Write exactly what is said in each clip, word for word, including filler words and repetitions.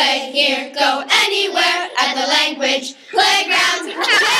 play here, go anywhere at the language playground.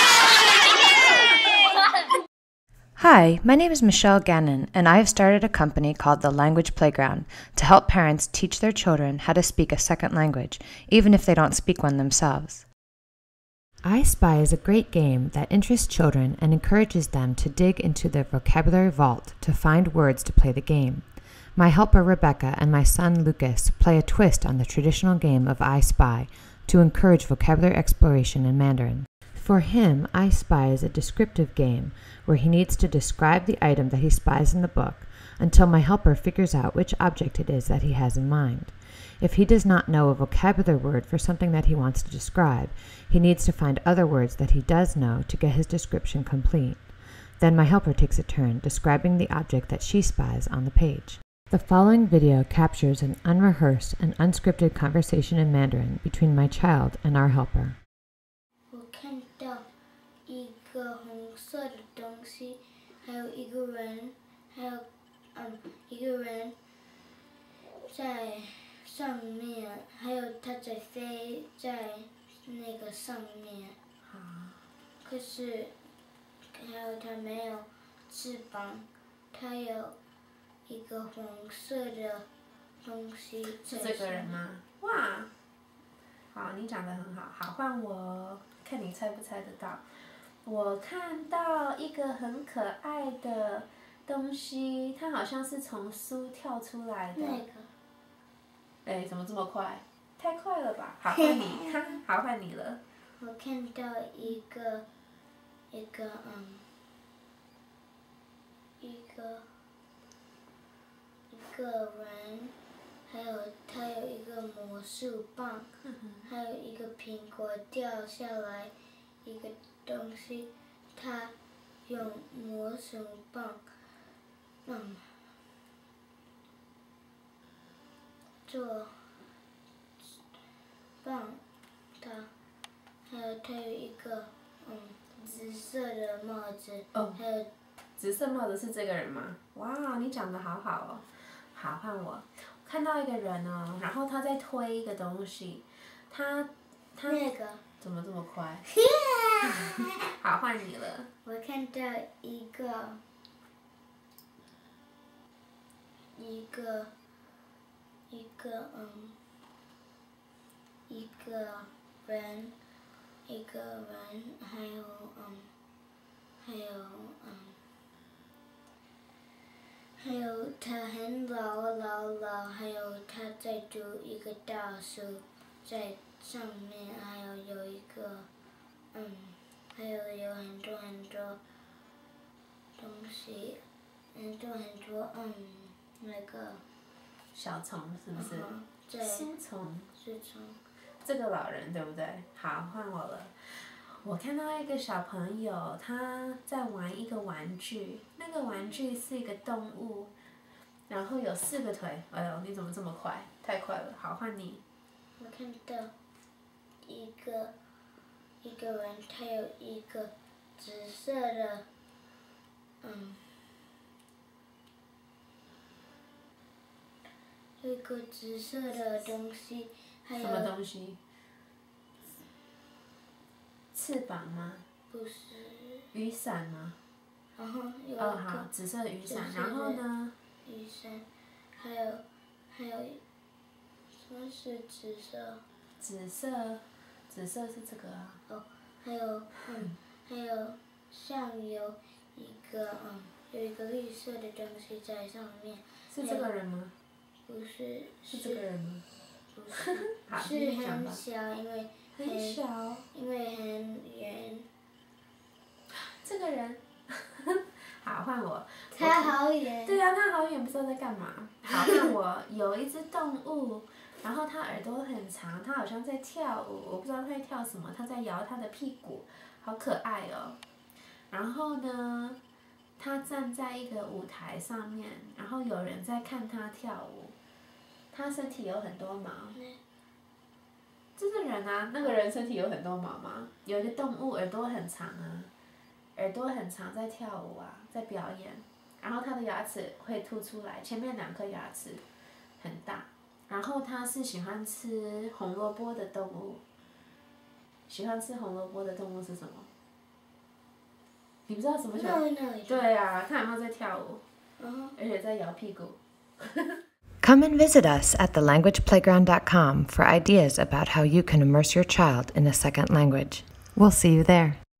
Hi, my name is Michelle Gannon, and I have started a company called The Language Playground to help parents teach their children how to speak a second language, even if they don't speak one themselves. ISpy is a great game that interests children and encourages them to dig into their vocabulary vault to find words to play the game. My helper Rebecca and my son Lucas play a twist on the traditional game of ISpy to encourage vocabulary exploration in Mandarin. For him, ISpy is a descriptive game where he needs to describe the item that he spies in the book until my helper figures out which object it is that he has in mind. If he does not know a vocabulary word for something that he wants to describe, he needs to find other words that he does know to get his description complete. Then my helper takes a turn describing the object that she spies on the page. The following video captures an unrehearsed and unscripted conversation in Mandarin between my child and our helper. 我看到一个红色的东西，还有一个人，还有嗯一个人在上面，还有他在飞在那个上面。可是还有他没有翅膀，他有一个红色的东西在上面。 是这个人吗？哇！好，你讲得很好。好，换我，看你猜不猜得到。我看到一个很可爱的东西，它好像是从书跳出来的。 那个。 哎，怎么这么快？太快了吧！好，换你，好，换你了。 我看到一个，一个嗯，一个，一个人。还有他有一个魔术棒，还有一个苹果掉下来，一个东西，他用魔术棒，嗯，做棒，他还有他有一个嗯紫色的帽子， 哦， 还有紫色帽子是这个人吗？哇，你讲得好好哦。好，换我。看到一个人哦，然后他在推一个东西，他他那个怎么这么快？好，换你了。 我看到一个一个一个嗯一个人一个人还有嗯还有嗯。还有他很老老老，还有他在读一个大书，在上面还有有一个，嗯，还有有很多很多东西，很多很多嗯那个。 小虫是不是？ 对。 书虫。 书虫。 这个老人对不对？好，换我了。我看到一个小朋友，他在玩一个玩具，那个玩具是一个动物，然后有四个腿。哎呦，你怎么这么快？太快了！好，换你。 我看到一个一个人，他有一个紫色的，嗯，有一个紫色的东西，还有。 什么东西？翅膀吗？ 不是。 雨伞吗？ 然后有一个。 哦，好，紫色的雨伞，然后呢？ 雨伞，还有还有，什么是紫色？ 紫色，紫色是这个啊。 哦，还有嗯，还有上有一个嗯，有一个绿色的东西在上面。 是这个人吗？ 不是。 是这个人吗？ 不是。是很小，因为。 很小。 因为很圆。 这个人，好，换我。 他好远。 对啊，他好远，不知道在干嘛。好，换我。有一只动物，然后它耳朵很长，它好像在跳舞，我不知道它在跳什么，它在摇它的屁股，好可爱哦。然后呢，它站在一个舞台上面，然后有人在看它跳舞。它身体有很多毛。这是人啊，那个人身体有很多毛吗？有一个动物耳朵很长啊，耳朵很长在跳舞啊，在表演，然后它的牙齿会凸出来，前面两颗牙齿很大， 然后它是喜欢吃红萝卜的动物。喜欢吃红萝卜的动物是什么？你不知道什么喜欢？对啊，看有没有在跳舞，而且在摇屁股。 Come and visit us at the language playground dot com for ideas about how you can immerse your child in a second language. We'll see you there.